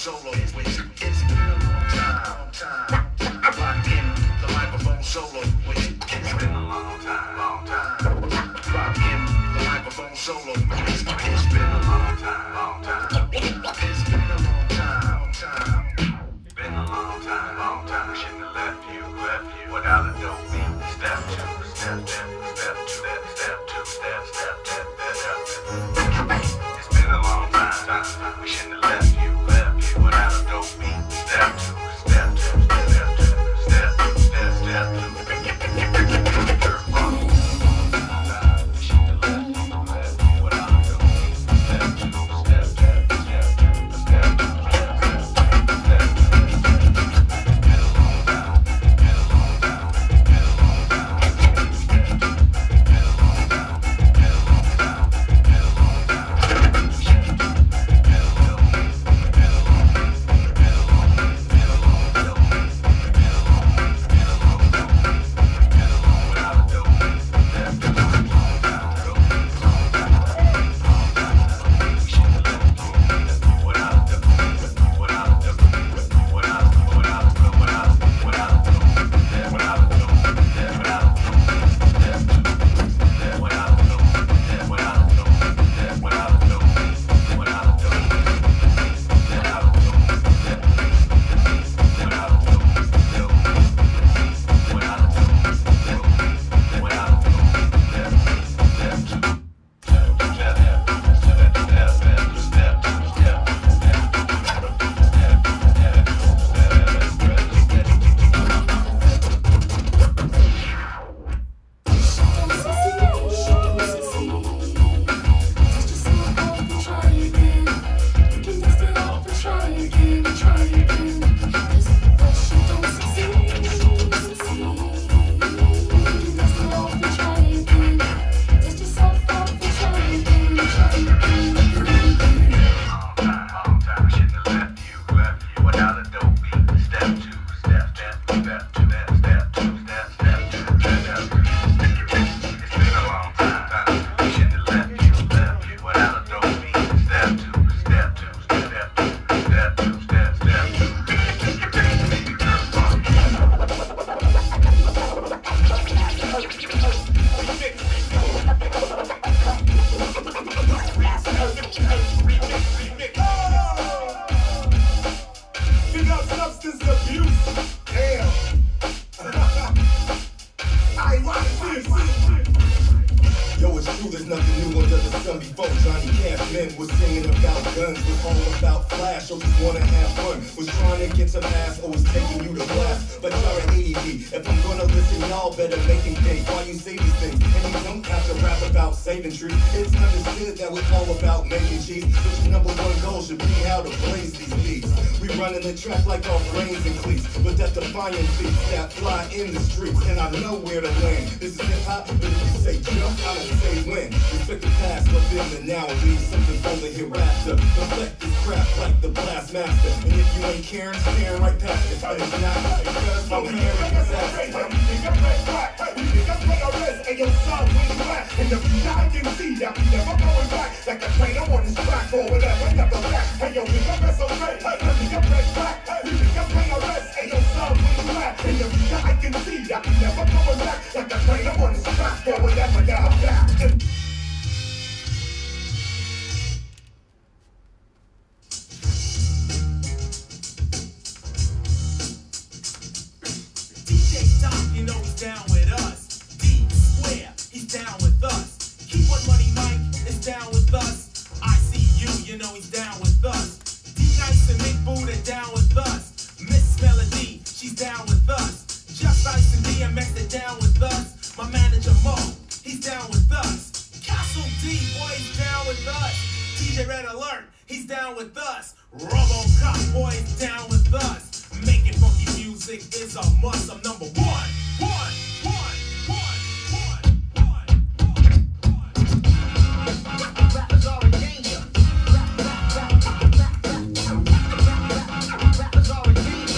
solo. It's been a long time. Rock in the microphone solo. It's been a long time. Rock in the microphone solo. It's been a long time. It's been a long time. Been a long time. We shouldn't have left you without a dope beat. Step two, step two, step two, step. It's been a long time. We shouldn't have left you without a dope beat. Step two, step two, step two. Track like our brains and cleats, but that defiant beats that fly in the streets, and I know where to land. This is hip-hop, but if you say jump, I don't say when. Respect the past, but then the now, and leave something for the hereafter. Reflect this craft like the blast master, and if you ain't caring, staring right past it. But it's not because I'm hearing disaster. You think I'm play a risk, and your son when you at, and if you die, you can see that we never going back. Like a train on his track, or whatever, never back. Hey, yo, think I'm so great, hey, think I'm red back. You think I'm playing a rest, and your son when you at, and if you die, I can see that we never going back. Like a train on his track, or whatever, never back. DJ Doc, you know he's down with us. D Square, he's down with us. Keep on Money Mike is down with us. ICU, you know he's down with us. D-Nice and Big Boo, they're down with us. Miss Melody, she's down with us. Just Ice and DMX, they're down with us. My manager Mo, he's down with us. Castle D, boy, he's down with us. DJ Red Alert, he's down with us. RoboCop, boy, he's down with us. Making funky music is a must. I'm number one. Rappers are in danger. Rappers are in danger.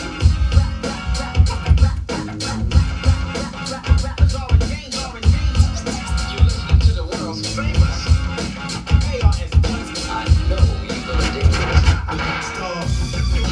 Rappers are in danger. You're listening to the world's famous KRS-One. I know you're gonna dig this. Stars.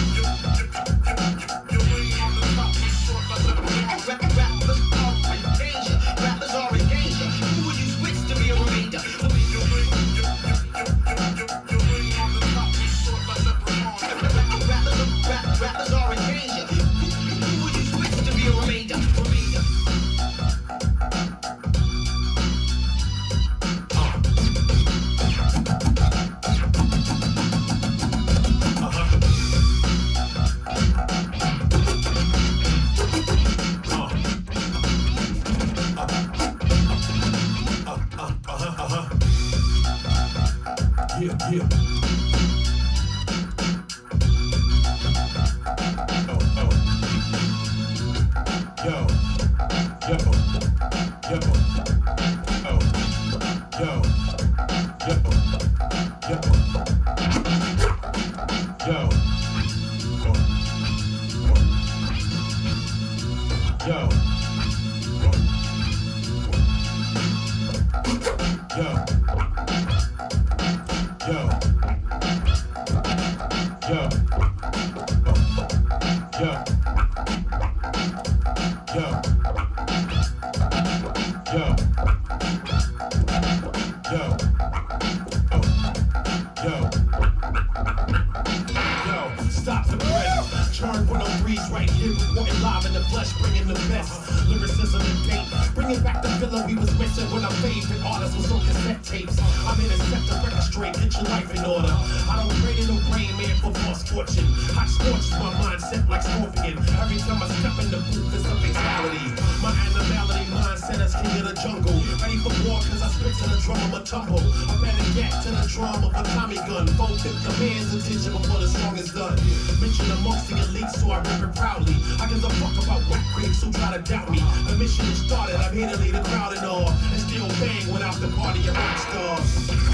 Stop the press. Turn when I'm breeze right here. Reporting live in the flesh, bringing the best. Lyricism and paint. Bringing back the feeling we was missing when our favorite artists was on cassette tapes. I'm in a sector, record straight, get your life in order. I don't trade in no brain man for false fortune. Hot scorches my mindset like scorpion. Every time I step in the booth, it's a fatality. My animality mindset is king of the jungle. Ready for war cause I spit to the drum of a tumble. I better get to the drum of a Tommy gun. Both hit the man's attention before the song is done. Mention amongst the elite, so I rip it proudly. I give a fuck about whack creeps who try to doubt me. The mission is started, I'm here to lead the crowd and all. And still bang without the party of rock stars.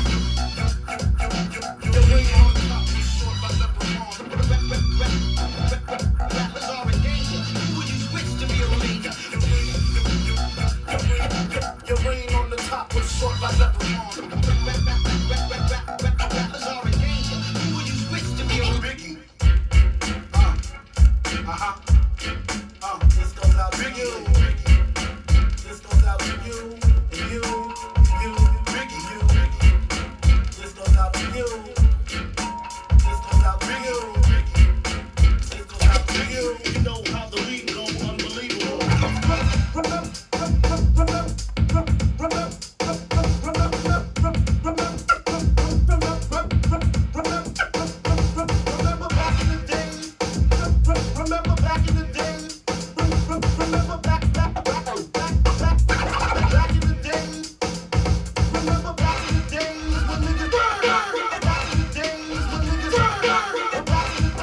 Your ring on top is short like leprechaun. Rappers are in danger. Who will you switch to be a ranger? Your ring on the top is short like leprechaun. Rappers are in danger. Who will you switch to be a Biggie? This goes out to you. This goes out to you. And you, Biggie, you. This goes out to you. This goes out to you. This goes out to you. You know how the league go, unbelievable. Remember back in the day. Remember back in the day. Remember back in the days. Remember back in the days when niggas back in the days when niggas back in the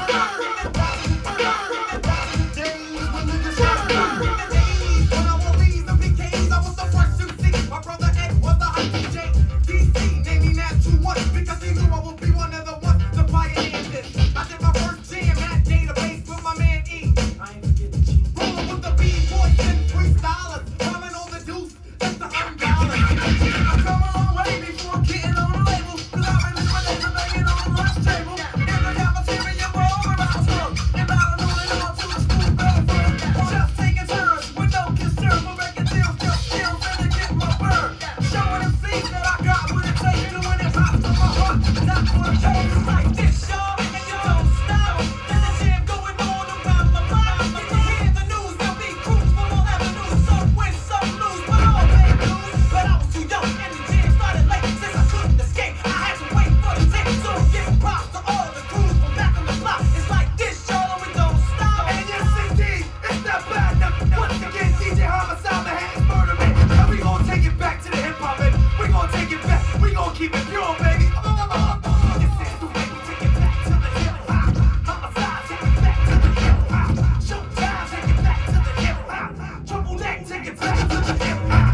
days when niggas When I wore these and PKs, I was the first to see. My brother Ed was the hype DJ. DC named me Nat 2-1 because he knew I would be one of the ones to pioneer this. I did my first jam at Database with my man E. I ain't forgetting you. Rolling with the B-boys and freestylers, rhyming on the deuce, that's the $100. I come a long way before getting on the label, cause I've been living and banging on the lunch table. In the cafeteria where all the rounds were, and I don't know it all to the school bell firm. Just taking turns with no concern for making deals, just skills and to get my bird. Showing them things that I got what it takes to win it pops to my heart. That's what I'm talking like this, y'all, and you don't stop. There's a jam going on around my mind. If you hear the news, there'll be crews from all avenues. Some win, some lose, but all bad news. But I was too young and the jam started late. Since I couldn't escape, I had to wait for the tape. So I'm giving props to all the crews from back on the block. It's like this, y'all, and we don't stop. And yes, indeed, it's not bad enough. Once again, DJ Homicide, the hat is murder, man. And we gon' take it back to the hip-hop, baby. We gon' take it back. We gon' keep it pure, baby. This is the way we take it back to the hip-hop. Homicide, take it back to the hip-hop. Showtime, take it back to the hip-hop. Triple Neck, take it back to the hip-hop.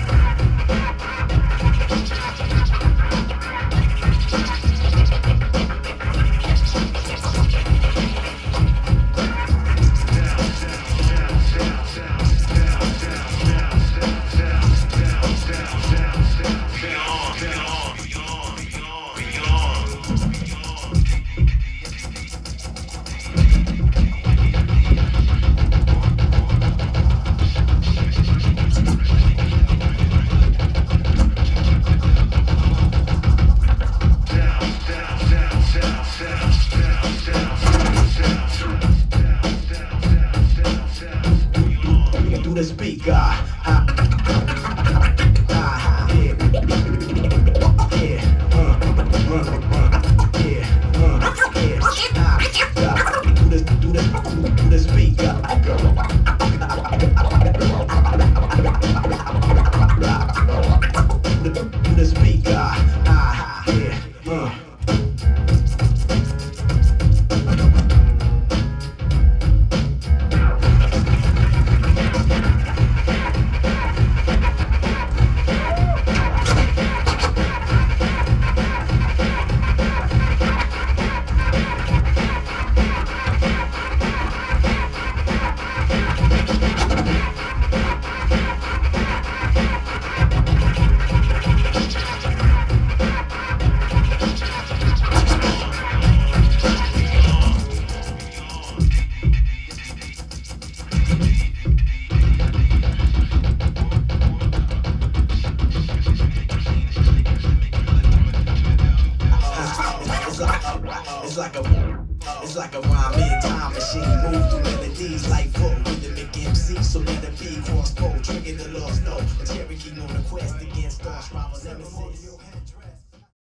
It's like a rhyming time machine, move through melodies like folk rhythmic MC. So let it be cross-pole, trigger the lost note. A Cherokee on a quest against Star Rivals nemesis.